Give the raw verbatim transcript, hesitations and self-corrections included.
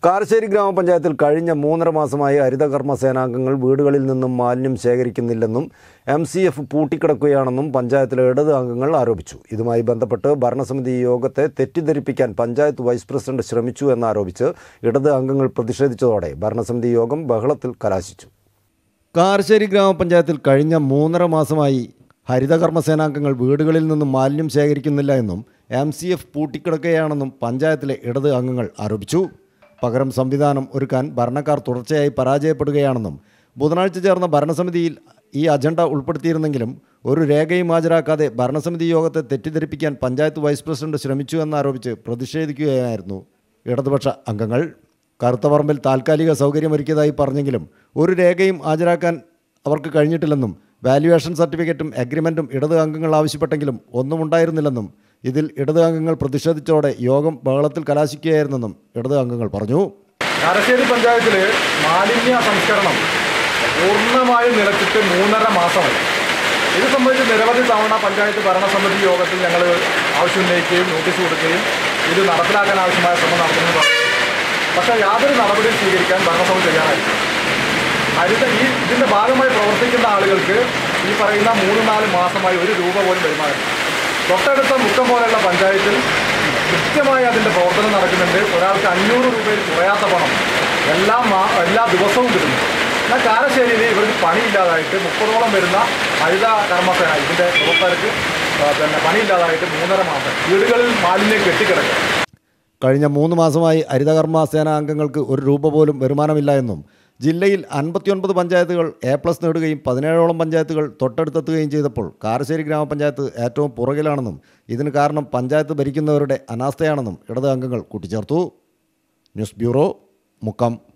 കാരശ്ശേരി ഗ്രാമപഞ്ചായത്തിൽ കഴിഞ്ഞ മൂന്നര മാസമായി ഹരിതകർമ്മ സേനാംഗങ്ങൾ വീടുകളിൽ നിന്നും മാലിന്യം ശേഖരിക്കുന്നില്ലെന്നും എം സി എഫ് പൂട്ടിക്കിടക്കുകയാണെന്നും പഞ്ചായത്തിലെ ഇടത് അംഗങ്ങൾ ആരോപിച്ചു. ഇതുമായി ബന്ധപ്പെട്ട് ഭരണസമിതി യോഗത്തെ തെറ്റിദ്ധരിപ്പിക്കാൻ പഞ്ചായത്ത് വൈസ് പ്രസിഡന്റ് ശ്രമിച്ചു എന്നാരോപിച്ച് ഇടത് അംഗങ്ങൾ പ്രതിഷേധിച്ചതോടെ ഭരണസമിതി യോഗം ബഹളത്തിൽ കലാശിച്ചു. കാരശ്ശേരി ഗ്രാമപഞ്ചായത്തിൽ കഴിഞ്ഞ മൂന്നര മാസമായി ഹരിതകർമ്മ സേനാംഗങ്ങൾ വീടുകളിൽ നിന്നും മാലിന്യം ശേഖരിക്കുന്നില്ല എന്നും എം സി എഫ് പൂട്ടിക്കിടക്കുകയാണെന്നും പഞ്ചായത്തിലെ ഇടത് അംഗങ്ങൾ ആരോപിച്ചു. പകരം സംവിധാനം ഒരുക്കാൻ ഭരണക്കാർ തുടർച്ചയായി പരാജയപ്പെടുകയാണെന്നും ബുധനാഴ്ച ചേർന്ന ഭരണസമിതിയിൽ ഈ അജണ്ട ഉൾപ്പെടുത്തിയിരുന്നെങ്കിലും ഒരു രേഖയും ഹാജരാക്കാതെ ഭരണസമിതി യോഗത്തെ തെറ്റിദ്ധരിപ്പിക്കാൻ പഞ്ചായത്ത് വൈസ് പ്രസിഡന്റ് ശ്രമിച്ചു എന്നാരോപിച്ച് പ്രതിഷേധിക്കുകയായിരുന്നു ഇടതുപക്ഷ അംഗങ്ങൾ. കറുത്തപറമ്പിൽ താൽക്കാലിക സൗകര്യമൊരുക്കിയതായി പറഞ്ഞെങ്കിലും ഒരു രേഖയും ഹാജരാക്കാൻ അവർക്ക് കഴിഞ്ഞിട്ടില്ലെന്നും വാല്യുവേഷൻ സർട്ടിഫിക്കറ്റും അഗ്രിമെൻറ്റും ഇടത് അംഗങ്ങൾ ആവശ്യപ്പെട്ടെങ്കിലും ഒന്നും ഉണ്ടായിരുന്നില്ലെന്നും ഇതിൽ ഇടത് അംഗങ്ങൾ പ്രതിഷേധിച്ചതോടെ യോഗം ബഹളത്തിൽ കലാശിക്കുകയായിരുന്നെന്നും ഇടത് അംഗങ്ങൾ പറഞ്ഞു. കാരശ്ശേരി പഞ്ചായത്തിൽ മാലിന്യ സംസ്കരണം പൂർണ്ണമായും നിലച്ചിട്ട് മൂന്നര മാസമായി. ഇത് സംബന്ധിച്ച് നിരവധി തവണ പഞ്ചായത്ത് ഭരണസമിതി യോഗത്തിൽ ഞങ്ങൾ ആവശ്യമുന്നയിക്കുകയും നോട്ടീസ് കൊടുക്കുകയും ഇത് നടപ്പിലാക്കാൻ ആവശ്യമായ ശ്രമം നടത്തുമെന്ന് പറഞ്ഞു. പക്ഷേ യാതൊരു നടപടിയും സ്വീകരിക്കാൻ ഭരണസമിതി തയ്യാറായി. ഹരിത ഈ ഇതിൻ്റെ ഭാഗമായി പ്രവർത്തിക്കുന്ന ആളുകൾക്ക് ഈ പറയുന്ന മൂന്ന് നാല് മാസമായി ഒരു രൂപ പോലും വരുമാനം. തൊട്ടടുത്ത മുക്കം പോലെയുള്ള പഞ്ചായത്തിൽ കൃത്യമായി അതിൻ്റെ പ്രവർത്തനം നടക്കുന്നുണ്ട്. ഒരാൾക്ക് അഞ്ഞൂറ് രൂപയിൽ കുറയാത്ത പണം എല്ലാ മാ എല്ലാ ദിവസവും കിട്ടുന്നു. എന്നാൽ കാരശ്ശേരിയിൽ ഇവർക്ക് പണിയില്ലാതായിട്ട് മുപ്പതോളം വരുന്ന ഹരിത കർമ്മസേന ഇതിൻ്റെ പ്രവർത്തകർക്ക് പിന്നെ പണിയില്ലാതായിട്ട് മൂന്നര മാസം വീടുകളിൽ മാലിന്യം കെട്ടിക്കിടക്കുക. കഴിഞ്ഞ മൂന്ന് മാസമായി ഹരിതകർമ്മ സേനാ അംഗങ്ങൾക്ക് ഒരു രൂപ പോലും വരുമാനമില്ല എന്നും ജില്ലയിൽ അൻപത്തിയൊൻപത് പഞ്ചായത്തുകൾ എ പ്ലസ് നേടുകയും പതിനേഴോളം പഞ്ചായത്തുകൾ തൊട്ടടുത്തെത്തുകയും ചെയ്തപ്പോൾ കാരശ്ശേരി ഗ്രാമപഞ്ചായത്ത് ഏറ്റവും പുറകിലാണെന്നും ഇതിന് കാരണം പഞ്ചായത്ത് ഭരിക്കുന്നവരുടെ അനാസ്ഥയാണെന്നും ഇടത് അംഗങ്ങൾ കൂട്ടിച്ചേർത്തു. News bureau, Mukkam.